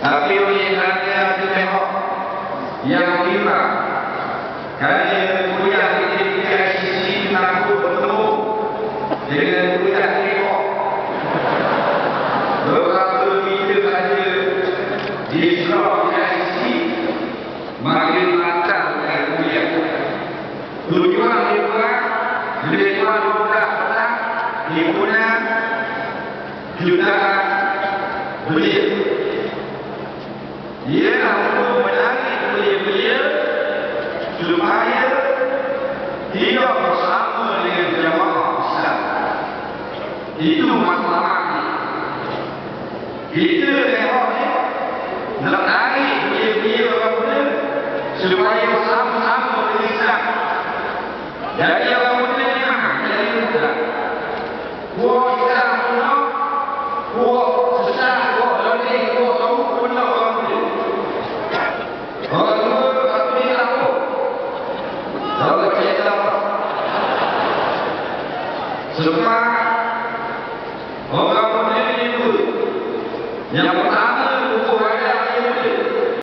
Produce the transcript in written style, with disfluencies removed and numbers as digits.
Tapi oleh kerana kita tengok yang lima kerana kuliah di ICC takut bertemu dengan kuliah tengok beberapa meter saja di sekolah ICC makin lancar dengan kuliah. Tujuan dia buat lebih kurang 12 petang himpunan jutaan belia. Ialah untuk menarik belia-belia supaya hidup bersama dengan jamaah Islam. Itu matlamat kita tengok ni nak narik belia-belia orang muda supaya bersama-sama dengan Islam. Jadi orang muda ni mana? Jadi muda. Kuat Islam pula, kuat sesat, kuat lelaki, kuat kamu pula orang muda. Orang tua tak boleh tahu. Kalau kita sebab orang muda ni dulu. Yang pertama